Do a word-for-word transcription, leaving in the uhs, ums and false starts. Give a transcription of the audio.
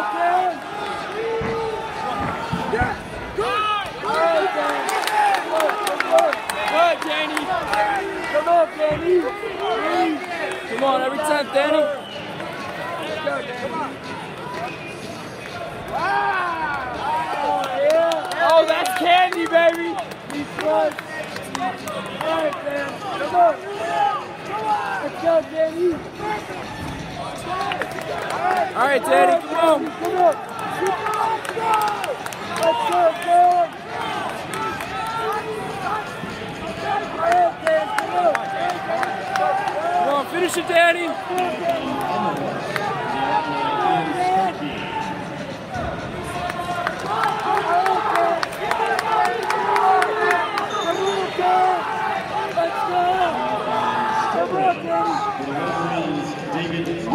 Dan. Yeah. Good. Good, Dan. Good, good, good. Good, Danny. Come on, Danny. Come on, every time, Danny. Let's go, Danny. Wow. Oh, that's candy, baby. He's good. All right, Dan. Come on. Let's go, Danny. All right, Danny, come on. Come on. Let's go, Dan. All right, Dan, come on. Come on, finish it, Danny. Let's go. Come on, Danny. David